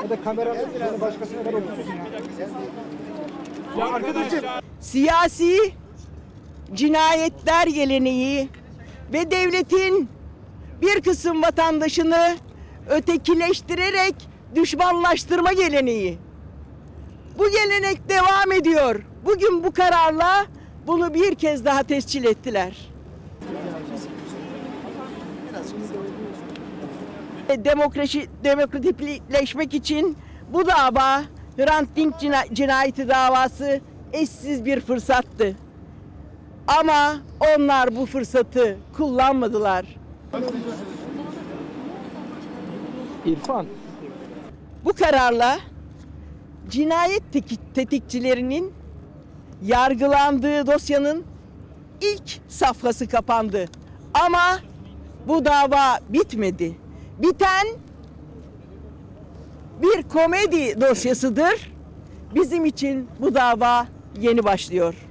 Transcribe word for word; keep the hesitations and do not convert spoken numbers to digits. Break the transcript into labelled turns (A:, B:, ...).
A: Ya da kameranın başkasına ver otursun ya. Ya arkadaşım.
B: Siyasi cinayetler geleneği ve devletin bir kısım vatandaşını ötekileştirerek düşmanlaştırma geleneği. Bu gelenek devam ediyor. Bugün bu kararla bunu bir kez daha tescil ettiler. Demokrasi, demokratikleşmek için bu dava Hrant Dink cinayeti davası eşsiz bir fırsattı. Ama onlar bu fırsatı kullanmadılar.
A: İrfan.
B: Bu kararla cinayet tetikçilerinin yargılandığı dosyanın ilk safhası kapandı. Ama bu dava bitmedi. Biten bir komedi dosyasıdır. Bizim için bu dava yeni başlıyor.